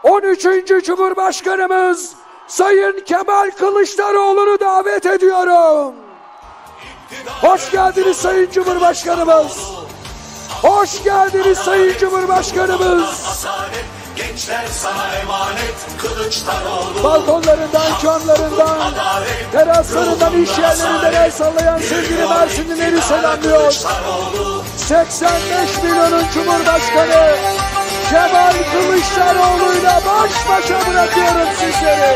13. Cumhurbaşkanımız Sayın Kemal Kılıçdaroğlu'nu davet ediyorum. Hoş geldiniz Sayın Cumhurbaşkanımız. Hoş geldiniz Sayın Cumhurbaşkanımız. Gençler sana emanet Kılıçdaroğlu. Balkonlarından, camlarından, teraslarından, iş yerlerinden el sallayan sevgili Mersinlileri selamlıyor. 85 milyonun Cumhurbaşkanı Kemal Kılıçdaroğlu'yla baş başa bırakıyorum sizleri.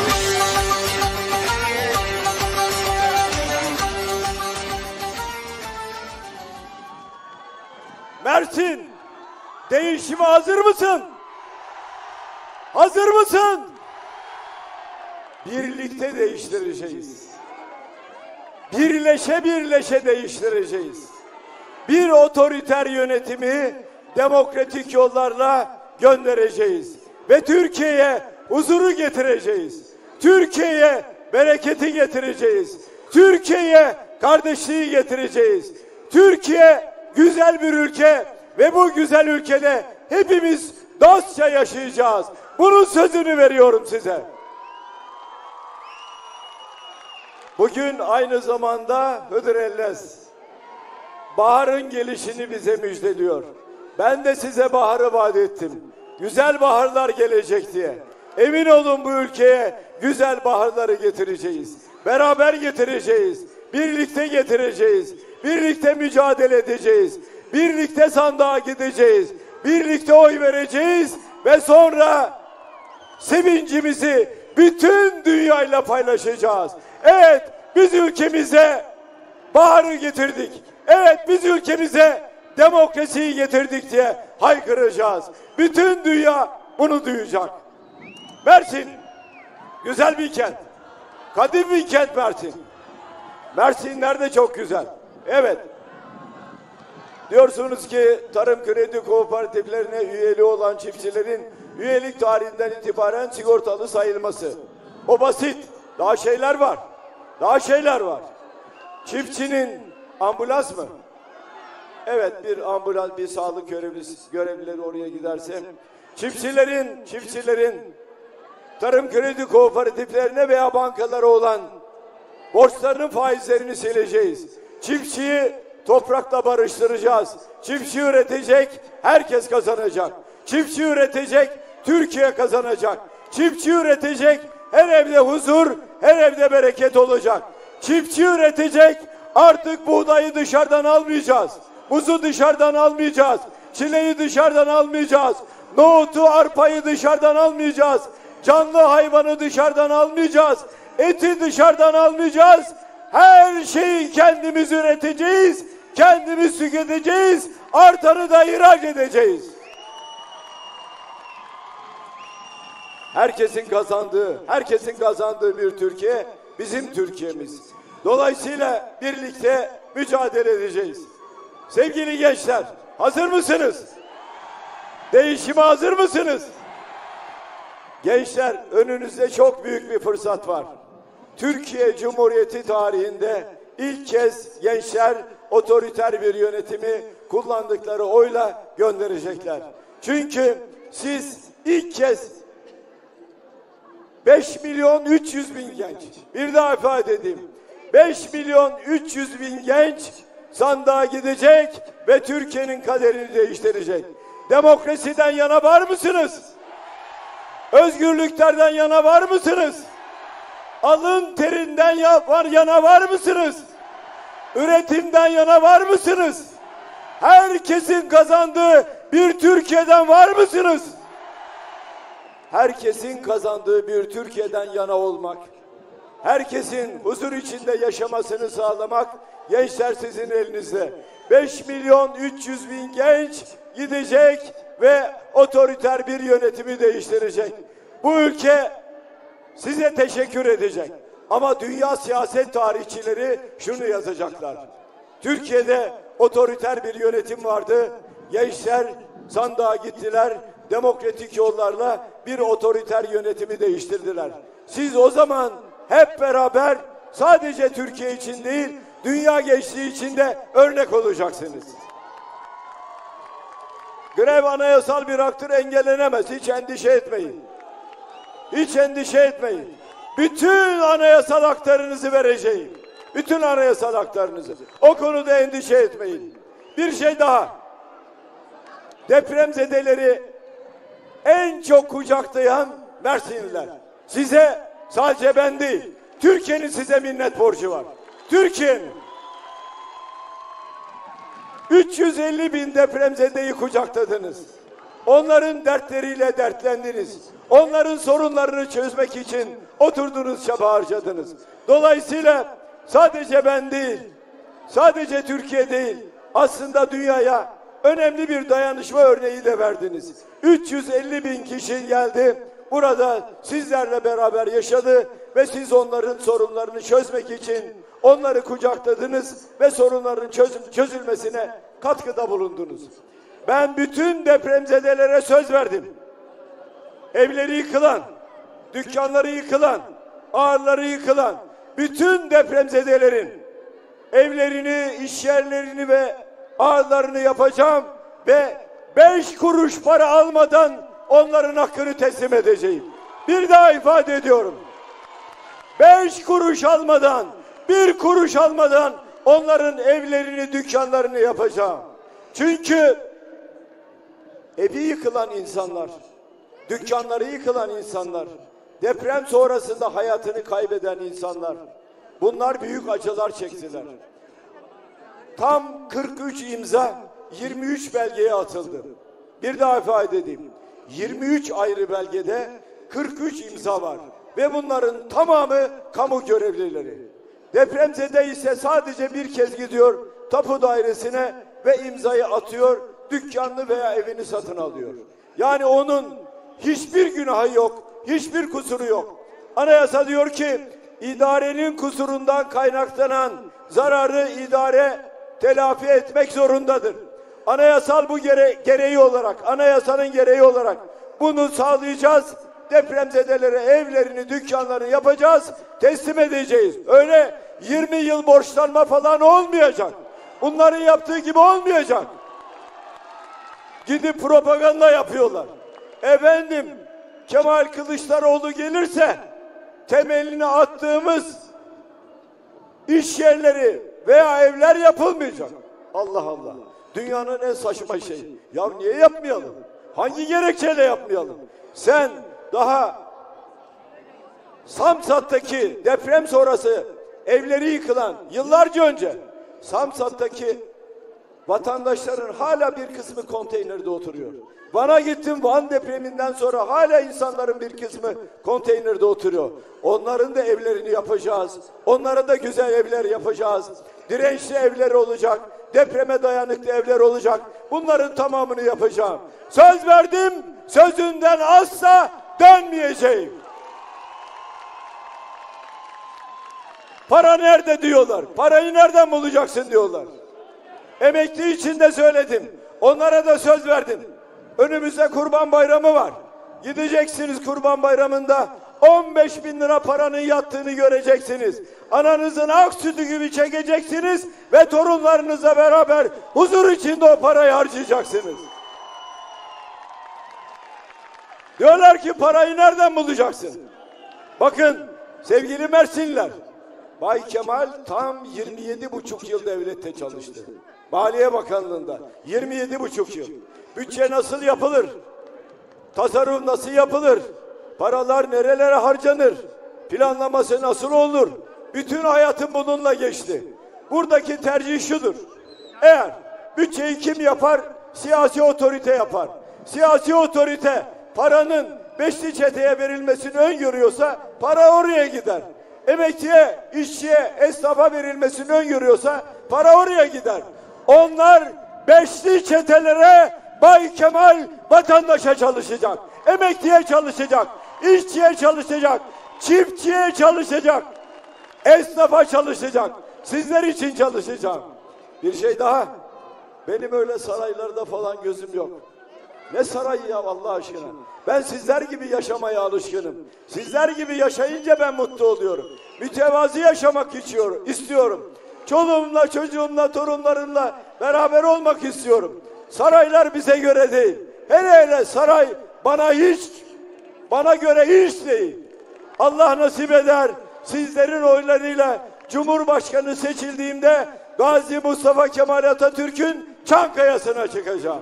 Mersin, değişime hazır mısın? Hazır mısın? Birlikte değiştireceğiz. Birleşe birleşe değiştireceğiz. Bir otoriter yönetimi demokratik yollarla göndereceğiz. Ve Türkiye'ye huzuru getireceğiz. Türkiye'ye bereketi getireceğiz. Türkiye'ye kardeşliği getireceğiz. Türkiye güzel bir ülke ve bu güzel ülkede hepimiz dostça yaşayacağız. Bunun sözünü veriyorum size. Bugün aynı zamanda Hıdrellez, baharın gelişini bize müjdeliyor. Ben de size baharı vaat ettim. Güzel baharlar gelecek diye. Emin olun bu ülkeye güzel baharları getireceğiz. Beraber getireceğiz. Birlikte getireceğiz. Birlikte mücadele edeceğiz. Birlikte sandığa gideceğiz. Birlikte oy vereceğiz ve sonra sevincimizi bütün dünyayla paylaşacağız. Evet, biz ülkemize baharı getirdik. Evet, biz ülkemize demokrasiyi getirdik diye haykıracağız. Bütün dünya bunu duyacak. Mersin güzel bir kent. Kadim bir kent Mersin. Mersin nerede çok güzel. Evet. Diyorsunuz ki tarım kredi kooperatiflerine üyeli olan çiftçilerin üyelik tarihinden itibaren sigortalı sayılması. O basit. Daha şeyler var. Daha şeyler var. Çiftçinin ambulans mı? Evet, bir ambulans, bir sağlık görevlileri oraya giderse çiftçilerin tarım kredi kooperatiflerine veya bankalara olan borçlarının faizlerini sileceğiz. Çiftçiyi toprakla barıştıracağız. Çiftçi üretecek, herkes kazanacak. Çiftçi üretecek, Türkiye kazanacak. Çiftçi üretecek, her evde huzur, her evde bereket olacak. Çiftçi üretecek, artık buğdayı dışarıdan almayacağız. Buzu dışarıdan almayacağız. Çileği dışarıdan almayacağız. Nohutu, arpayı dışarıdan almayacağız. Canlı hayvanı dışarıdan almayacağız. Eti dışarıdan almayacağız. Her şeyi kendimiz üreteceğiz. Kendimiz tüketeceğiz. Artanı da ihraç edeceğiz. Herkesin kazandığı bir Türkiye bizim Türkiye'miz. Dolayısıyla birlikte mücadele edeceğiz. Sevgili gençler, hazır mısınız? Değişime hazır mısınız? Gençler, önünüzde çok büyük bir fırsat var. Türkiye Cumhuriyeti tarihinde ilk kez gençler otoriter bir yönetimi kullandıkları oyla gönderecekler. Çünkü siz ilk kez 5.300.000 genç, bir daha ifade edeyim, 5.300.000 genç sandığa gidecek ve Türkiye'nin kaderini değiştirecek. Demokrasiden yana var mısınız? Özgürlüklerden yana var mısınız? Alın terinden yana var mısınız? Üretimden yana var mısınız? Herkesin kazandığı bir Türkiye'den var mısınız? Herkesin kazandığı bir Türkiye'den yana olmak, herkesin huzur içinde yaşamasını sağlamak, gençler sizin elinizde. 5.300.000 genç gidecek ve otoriter bir yönetimi değiştirecek. Bu ülke size teşekkür edecek. Ama dünya siyaset tarihçileri şunu yazacaklar: Türkiye'de otoriter bir yönetim vardı. Gençler sandığa gittiler. Demokratik yollarla bir otoriter yönetimi değiştirdiler. Siz o zaman hep beraber sadece Türkiye için değil, dünya gençliği için de örnek olacaksınız. Grev anayasal bir haktır, engellenemez. Hiç endişe etmeyin. Hiç endişe etmeyin. Bütün anayasal haklarınızı vereceğim. Bütün anayasal haklarınızı. O konuda endişe etmeyin. Bir şey daha. Depremzedeleri en çok kucaklayan Mersinliler. Size, sadece ben değil, Türkiye'nin size minnet borcu var. Türkiye'nin. 350 bin depremzedeyi kucakladınız. Onların dertleriyle dertlendiniz. Onların sorunlarını çözmek için oturdunuz, çaba harcadınız. Dolayısıyla sadece ben değil, sadece Türkiye değil, aslında dünyaya önemli bir dayanışma örneği de verdiniz. 350 bin kişi geldi, burada sizlerle beraber yaşadı ve siz onların sorunlarını çözmek için onları kucakladınız ve sorunların çözülmesine katkıda bulundunuz. Ben bütün depremzedelere söz verdim. Evleri yıkılan, dükkanları yıkılan, ağırları yıkılan bütün depremzedelerin evlerini, işyerlerini ve ağırlarını yapacağım ve 5 kuruş para almadan onların hakkını teslim edeceğim. Bir daha ifade ediyorum. 5 kuruş almadan, 1 kuruş almadan onların evlerini, dükkanlarını yapacağım. Çünkü evi yıkılan insanlar, dükkanları yıkılan insanlar, deprem sonrasında hayatını kaybeden insanlar, bunlar büyük acılar çektiler. Tam 43 imza 23 belgeye atıldı. Bir daha ifade edeyim. 23 ayrı belgede 43 imza var ve bunların tamamı kamu görevlileri. Depremzede ise sadece bir kez gidiyor tapu dairesine ve imzayı atıyor, dükkanını veya evini satın alıyor. Yani onun hiçbir günahı yok, hiçbir kusuru yok. Anayasa diyor ki idarenin kusurundan kaynaklanan zararı idare telafi etmek zorundadır. Anayasal bu gereği olarak, anayasanın gereği olarak bunu sağlayacağız. Depremzedelere evlerini, dükkanlarını yapacağız, teslim edeceğiz. Öyle 20 yıl borçlanma falan olmayacak. Bunların yaptığı gibi olmayacak. Gidip propaganda yapıyorlar. Efendim, Kemal Kılıçdaroğlu gelirse temelini attığımız iş yerleri veya evler yapılmayacak. Allah Allah. Dünyanın en saçma şeyi. Ya niye yapmayalım? Hangi gerekçeyle yapmayalım? Sen daha Samsat'taki deprem sonrası evleri yıkılan yıllarca önce Samsat'taki vatandaşların hala bir kısmı konteynerde oturuyor. Van'a gittim, Van depreminden sonra hala insanların bir kısmı konteynerde oturuyor. Onların da evlerini yapacağız. Onlara da güzel evler yapacağız. Dirençli evler olacak. Depreme dayanıklı evler olacak. Bunların tamamını yapacağım. Söz verdim, sözünden asla dönmeyeceğim. Para nerede diyorlar. Parayı nereden bulacaksın diyorlar. Emekli için de söyledim. Onlara da söz verdim. Önümüzde Kurban Bayramı var. Gideceksiniz Kurban Bayramı'nda 15 bin lira paranın yattığını göreceksiniz. Ananızın ak sütü gibi çekeceksiniz ve torunlarınızla beraber huzur içinde o parayı harcayacaksınız. Diyorlar ki parayı nereden bulacaksın? Bakın sevgili Mersinliler, Bay Kemal tam 27,5 yıl devlette çalıştı. Maliye Bakanlığı'nda 27,5 yıl. Bütçe nasıl yapılır? Tasarruf nasıl yapılır? Paralar nerelere harcanır? Planlaması nasıl olur? Bütün hayatım bununla geçti. Buradaki tercih şudur. Eğer bütçeyi kim yapar? Siyasi otorite yapar. Siyasi otorite paranın beşli çeteye verilmesini öngörüyorsa para oraya gider. Emekliye, işçiye, esnafa verilmesini öngörüyorsa para oraya gider. Onlar beşli çetelere Bay Kemal vatandaşa çalışacak. Emekliye çalışacak. İşçiye çalışacak. Çiftçiye çalışacak. Esnafa çalışacak. Sizler için çalışacağım. Bir şey daha. Benim öyle saraylarda falan gözüm yok. Ne sarayı ya Allah aşkına. Ben sizler gibi yaşamaya alışkınım. Sizler gibi yaşayınca ben mutlu oluyorum. Mütevazi yaşamak istiyorum. Çoluğumla, çocuğumla, torunlarımla beraber olmak istiyorum. Saraylar bize göre değil. Hele hele saray bana göre hiç değil. Allah nasip eder, sizlerin oylarıyla Cumhurbaşkanı seçildiğimde Gazi Mustafa Kemal Atatürk'ün Çankaya'sına çıkacağım.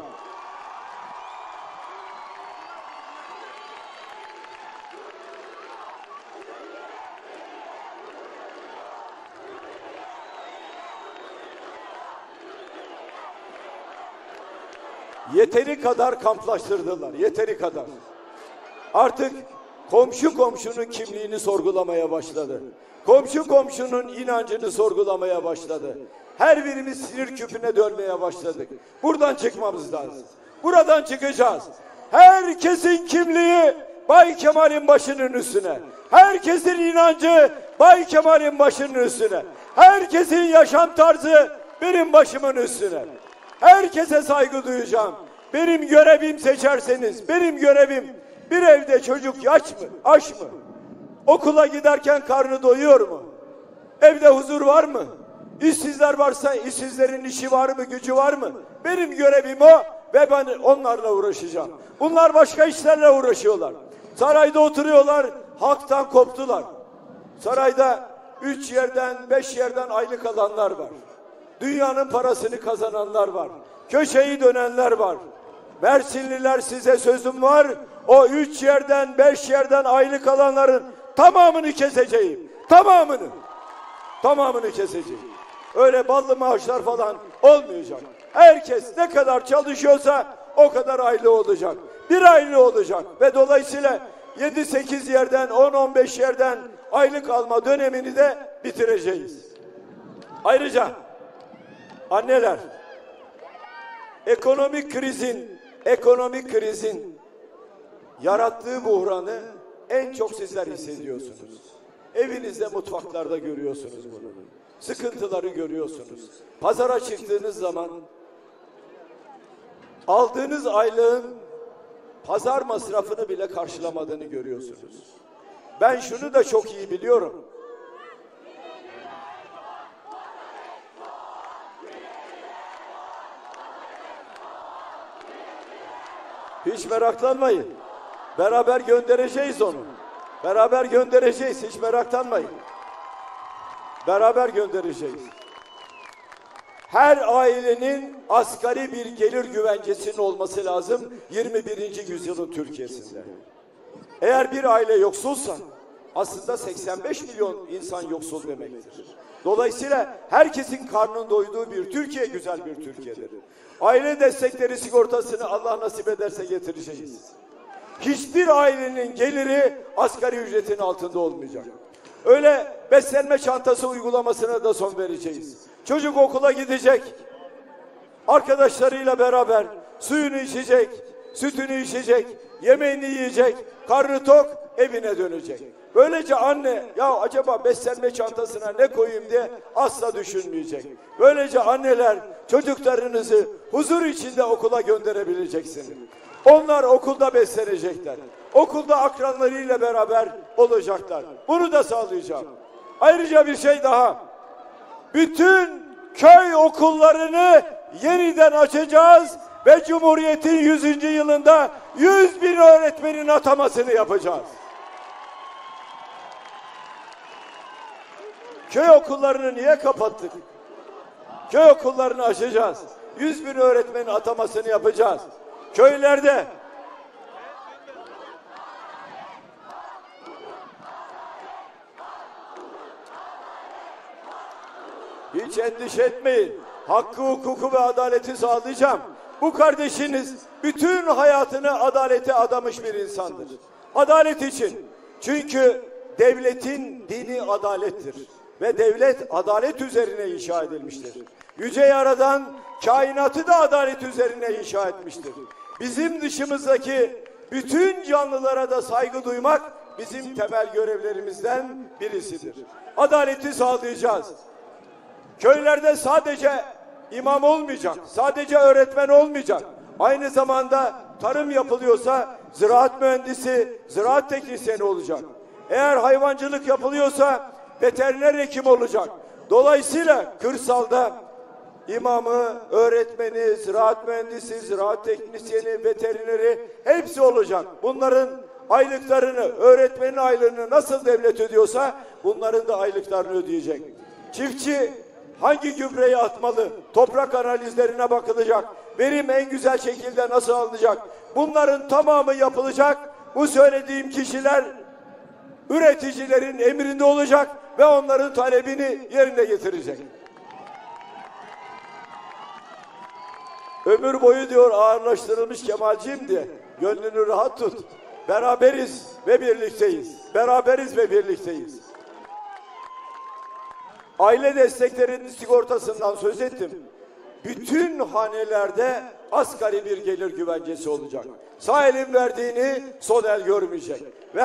Yeteri kadar kamplaştırdılar, yeteri kadar. Artık komşu komşunun kimliğini sorgulamaya başladı. Komşu komşunun inancını sorgulamaya başladı. Her birimiz sinir küpüne dönmeye başladık. Buradan çıkmamız lazım. Buradan çıkacağız. Herkesin kimliği Bay Kemal'in başının üstüne. Herkesin inancı Bay Kemal'in başının üstüne. Herkesin yaşam tarzı benim başımın üstüne. Herkese saygı duyacağım. Benim görevim seçerseniz, benim görevim bir evde çocuk aç mı? Okula giderken karnı doyuyor mu? Evde huzur var mı? İşsizler varsa işsizlerin işi var mı, gücü var mı? Benim görevim o ve ben onlarla uğraşacağım. Bunlar başka işlerle uğraşıyorlar. Sarayda oturuyorlar, halktan koptular. Sarayda 3 yerden 5 yerden aylık alanlar var. Dünyanın parasını kazananlar var. Köşeyi dönenler var. Mersinliler, size sözüm var. O 3 yerden 5 yerden aylık alanların tamamını keseceğim. Tamamını keseceğim. Öyle ballı maaşlar falan olmayacak. Herkes ne kadar çalışıyorsa o kadar aylığı olacak. Bir aylığı olacak ve dolayısıyla 7-8 yerden 10-15 yerden aylık alma dönemini de bitireceğiz. Ayrıca anneler, ekonomik krizin yarattığı buhranı en çok sizler hissediyorsunuz. Evinizde, mutfaklarda görüyorsunuz bunu. Sıkıntıları görüyorsunuz. Pazara çıktığınız zaman aldığınız aylığın pazar masrafını bile karşılamadığını görüyorsunuz. Ben şunu da çok iyi biliyorum. Hiç meraklanmayın. Beraber göndereceğiz onu. Beraber göndereceğiz. Hiç meraklanmayın. Beraber göndereceğiz. Her ailenin asgari bir gelir güvencesinin olması lazım 21. yüzyılın Türkiye'sinde. Eğer bir aile yoksulsa aslında 85 milyon insan yoksul demektir. Dolayısıyla herkesin karnının doyduğu bir Türkiye güzel bir Türkiye'dir. Aile destekleri sigortasını Allah nasip ederse getireceğiz. Hiçbir ailenin geliri asgari ücretin altında olmayacak. Öyle beslenme çantası uygulamasına da son vereceğiz. Çocuk okula gidecek, arkadaşlarıyla beraber suyunu içecek, sütünü içecek, yemeğini yiyecek, karnı tok, evine dönecek. Böylece anne ya acaba beslenme çantasına ne koyayım diye asla düşünmeyecek. Böylece anneler çocuklarınızı huzur içinde okula gönderebileceksiniz. Onlar okulda beslenecekler. Okulda akranlarıyla beraber olacaklar. Bunu da sağlayacağım. Ayrıca bir şey daha. Bütün köy okullarını yeniden açacağız ve Cumhuriyet'in 100. yılında 100.000 öğretmenin atamasını yapacağız. Köy okullarını niye kapattık? Köy okullarını açacağız. 100.000 öğretmenin atamasını yapacağız. Köylerde hiç endişe etmeyin. Hakkı, hukuku ve adaleti sağlayacağım. Bu kardeşiniz bütün hayatını adalete adamış bir insandır. Adalet için. Çünkü devletin dini adalettir. Ve devlet adalet üzerine inşa edilmiştir. Yüce Yaradan kainatı da adalet üzerine inşa etmiştir. Bizim dışımızdaki bütün canlılara da saygı duymak bizim temel görevlerimizden birisidir. Adaleti sağlayacağız. Köylerde sadece imam olmayacak, sadece öğretmen olmayacak. Aynı zamanda tarım yapılıyorsa ziraat mühendisi, ziraat teknisyeni olacak. Eğer hayvancılık yapılıyorsa veteriner hekim olacak. Dolayısıyla kırsalda imamı, öğretmeni, ziraat mühendisi, ziraat teknisyeni, veterineri hepsi olacak. Bunların aylıklarını, öğretmenin aylığını nasıl devlet ödüyorsa bunların da aylıklarını ödeyecek. Çiftçi hangi gübreyi atmalı? Toprak analizlerine bakılacak. Verim en güzel şekilde nasıl alınacak? Bunların tamamı yapılacak. Bu söylediğim kişiler üreticilerin emrinde olacak ve onların talebini yerine getirecek. Ömür boyu diyor ağırlaştırılmış Kemalciğim diye gönlünü rahat tut. Beraberiz ve birlikteyiz. Beraberiz ve birlikteyiz. Aile desteklerinin sigortasından söz ettim. Bütün hanelerde asgari bir gelir güvencesi olacak. Sağ elin verdiğini sol el görmeyecek. Ve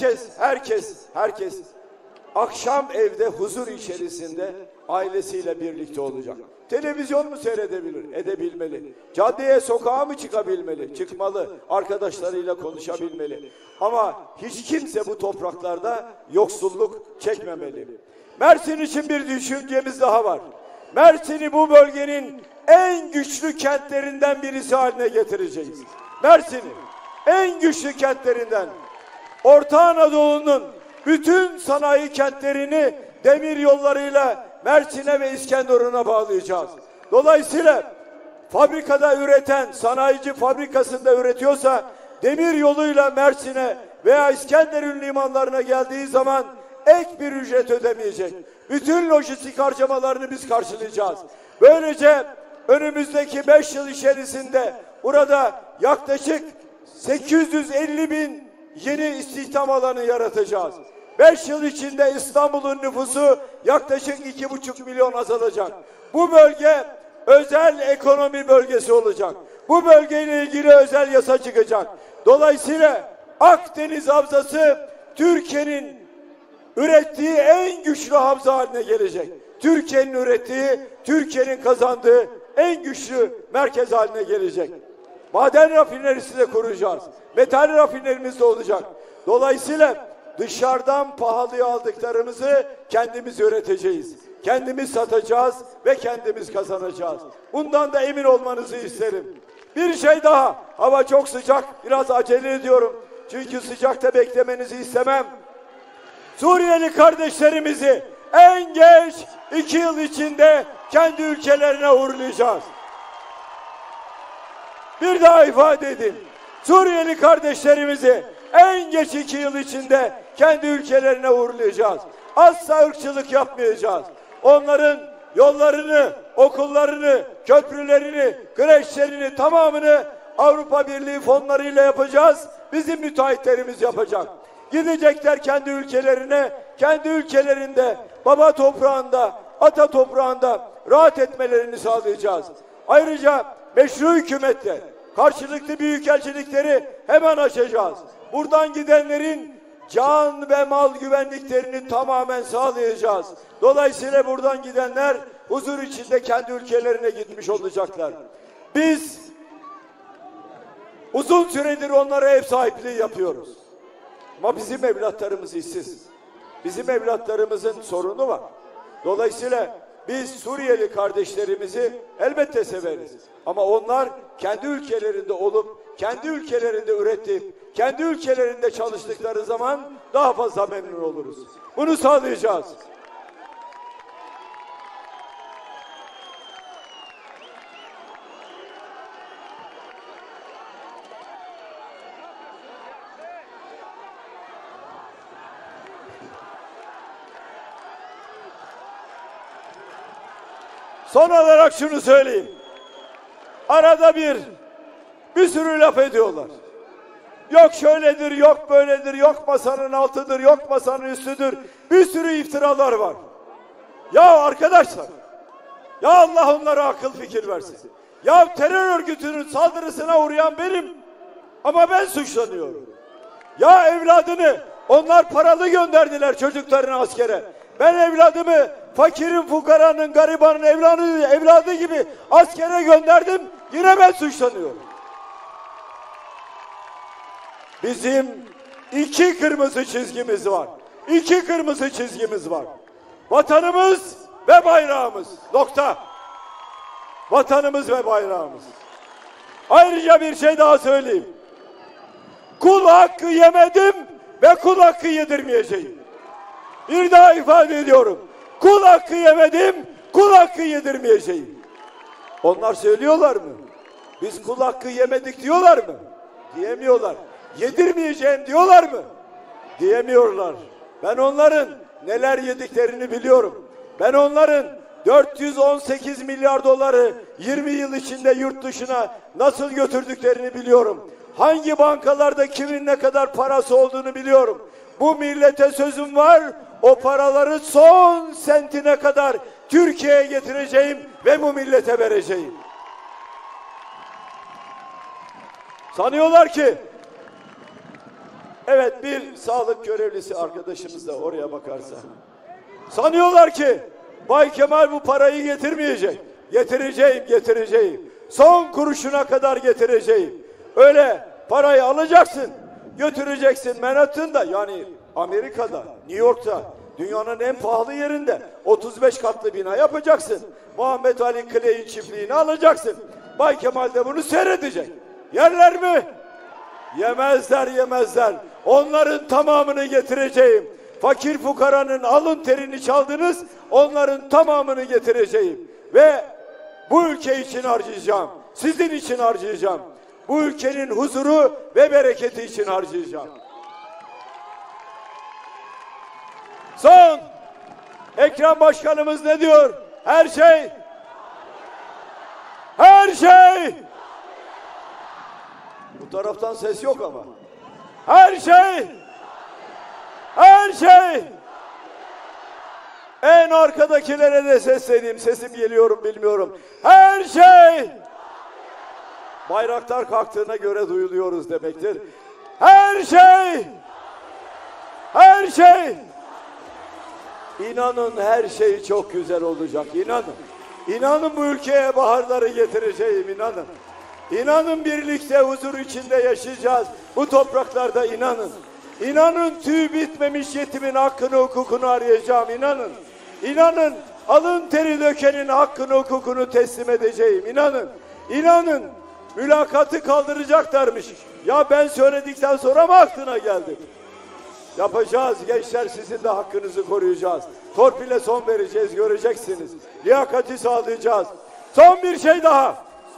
herkes akşam evde huzur içerisinde ailesiyle birlikte olacak. Televizyon mu seyredebilir? Edebilmeli. Caddeye, sokağa mı çıkabilmeli? Çıkmalı. Arkadaşlarıyla konuşabilmeli. Ama hiç kimse bu topraklarda yoksulluk çekmemeli. Mersin için bir düşüncemiz daha var. Mersin'i bu bölgenin en güçlü kentlerinden birisi haline getireceğiz. Mersin'i en güçlü kentlerinden. Orta Anadolu'nun bütün sanayi kentlerini demir yollarıyla Mersin'e ve İskenderun'a bağlayacağız. Dolayısıyla fabrikada üreten, sanayici fabrikasında üretiyorsa demir yoluyla Mersin'e veya İskenderun limanlarına geldiği zaman ek bir ücret ödemeyecek. Bütün lojistik harcamalarını biz karşılayacağız. Böylece önümüzdeki 5 yıl içerisinde burada yaklaşık 850 bin yeni istihdam alanı yaratacağız. 5 yıl içinde İstanbul'un nüfusu yaklaşık 2,5 milyon azalacak. Bu bölge özel ekonomi bölgesi olacak. Bu bölgeyle ilgili özel yasa çıkacak. Dolayısıyla Akdeniz Havzası Türkiye'nin ürettiği en güçlü havza haline gelecek. Türkiye'nin ürettiği, Türkiye'nin kazandığı en güçlü merkez haline gelecek. Maden rafinerisi de kuracağız. Metal rafinerimiz de olacak. Dolayısıyla dışarıdan pahalıya aldıklarımızı kendimiz üreteceğiz. Kendimiz satacağız ve kendimiz kazanacağız. Bundan da emin olmanızı isterim. Bir şey daha. Hava çok sıcak. Biraz acele ediyorum. Çünkü sıcakta beklemenizi istemem. Suriyeli kardeşlerimizi en geç 2 yıl içinde kendi ülkelerine uğurlayacağız. Bir daha ifade edeyim. Suriyeli kardeşlerimizi en geç 2 yıl içinde kendi ülkelerine uğurlayacağız. Asla ırkçılık yapmayacağız. Onların yollarını, okullarını, köprülerini, kreşlerini tamamını Avrupa Birliği fonlarıyla yapacağız. Bizim müteahhitlerimiz yapacak. Gidecekler kendi ülkelerine, kendi ülkelerinde, baba toprağında, ata toprağında rahat etmelerini sağlayacağız. Ayrıca meşru hükümetle karşılıklı büyükelçilikleri hemen açacağız. Buradan gidenlerin can ve mal güvenliklerini tamamen sağlayacağız. Dolayısıyla buradan gidenler huzur içinde kendi ülkelerine gitmiş olacaklar. Biz uzun süredir onlara ev sahipliği yapıyoruz. Ama bizim evlatlarımız işsiz. Bizim evlatlarımızın sorunu var. Dolayısıyla biz Suriyeli kardeşlerimizi elbette severiz. Ama onlar kendi ülkelerinde olup, kendi ülkelerinde üretip, kendi ülkelerinde çalıştıkları zaman daha fazla memnun oluruz. Bunu sağlayacağız. Son olarak şunu söyleyeyim. Arada bir sürü laf ediyorlar. Yok şöyledir, yok böyledir, yok masanın altıdır, yok masanın üstüdür. Bir sürü iftiralar var. Ya arkadaşlar, ya Allah onlara akıl fikir versin. Ya terör örgütünün saldırısına uğrayan benim ama ben suçlanıyorum. Ya evladını onlar paralı gönderdiler çocuklarını askere. Ben evladımı fakirin, fukaranın, garibanın evladı gibi askere gönderdim. Yine ben suçlanıyorum. Bizim 2 kırmızı çizgimiz var. 2 kırmızı çizgimiz var. Vatanımız ve bayrağımız. Nokta. vatanımız ve bayrağımız. Ayrıca bir şey daha söyleyeyim. Kul hakkı yemedim ve kul hakkı yedirmeyeceğim. Bir daha ifade ediyorum. Kul hakkı yemedim, kul hakkı yedirmeyeceğim. Onlar söylüyorlar mı? Biz kul hakkı yemedik diyorlar mı? Diyemiyorlar. Yedirmeyeceğim diyorlar mı? Diyemiyorlar. Ben onların neler yediklerini biliyorum. Ben onların 418 milyar doları 20 yıl içinde yurt dışına nasıl götürdüklerini biliyorum. Hangi bankalarda kimin ne kadar parası olduğunu biliyorum. Bu millete sözüm var. O paraları son sentine kadar Türkiye'ye getireceğim ve bu millete vereceğim. Sanıyorlar ki, evet, bir sağlık görevlisi arkadaşımız da oraya bakarsa, sanıyorlar ki Bay Kemal bu parayı getirmeyecek. Getireceğim. Son kuruşuna kadar getireceğim. Öyle parayı alacaksın, götüreceksin Manhattan'da, yani Amerika'da, New York'ta, dünyanın en pahalı yerinde 35 katlı bina yapacaksın. Muhammed Ali Clay'in çiftliğini alacaksın. Bay Kemal de bunu seyredecek. Yerler mi? Yemezler. Onların tamamını getireceğim. Fakir fukaranın alın terini çaldınız, onların tamamını getireceğim. Ve bu ülke için harcayacağım. Sizin için harcayacağım. Bu ülkenin huzuru ve bereketi için harcayacağım. Son, Ekrem Başkanımız ne diyor? Her şey. Bu taraftan ses yok ama. Her şey. En arkadakilere de sesleneyim. Sesim geliyor mu bilmiyorum. Her şey. Bayraktar kalktığına göre duyuluyoruz demektir. Her şey. İnanın her şey çok güzel olacak. İnanın bu ülkeye baharları getireceğim. İnanın birlikte huzur içinde yaşayacağız. Bu topraklarda İnanın tüy bitmemiş yetimin hakkını hukukunu arayacağım. İnanın alın teri dökenin hakkını hukukunu teslim edeceğim. İnanın mülakatı kaldıracaklarmış. Ya ben söyledikten sonra mı aklına geldi? Yapacağız gençler, sizin de hakkınızı koruyacağız. Torpile son vereceğiz, göreceksiniz. Liyakati sağlayacağız. Son bir şey daha.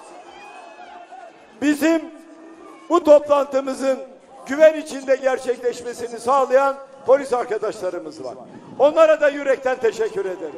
Bizim bu toplantımızın güven içinde gerçekleşmesini sağlayan polis arkadaşlarımız var. Onlara da yürekten teşekkür ederim.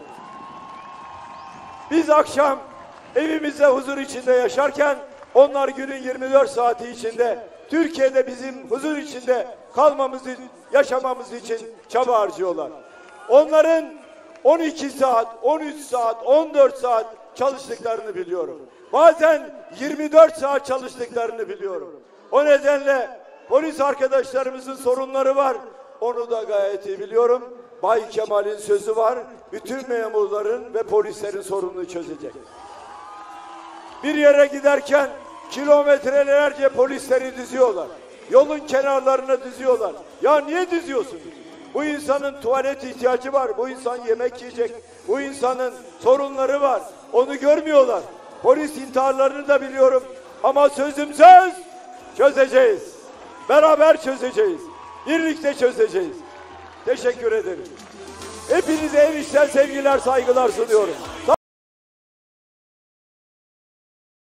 Biz akşam evimizde huzur içinde yaşarken onlar günün 24 saati içinde Türkiye'de bizim huzur içinde kalmamızı, yaşamamız için çaba harcıyorlar. Onların 12 saat, 13 saat, 14 saat çalıştıklarını biliyorum. Bazen 24 saat çalıştıklarını biliyorum. O nedenle polis arkadaşlarımızın sorunları var. Onu da gayet iyi biliyorum. Bay Kemal'in sözü var. Bütün memurların ve polislerin sorununu çözecek. Bir yere giderken kilometrelerce polisleri diziyorlar. Yolun kenarlarına diziyorlar. Ya niye diziyorsun? Bu insanın tuvalet ihtiyacı var. Bu insan yemek yiyecek. Bu insanın sorunları var. Onu görmüyorlar. Polis intiharlarını da biliyorum. Ama sözüm söz. Çözeceğiz. Beraber çözeceğiz. Birlikte çözeceğiz. Teşekkür ederim. Hepinize en içten sevgiler, saygılar sunuyorum.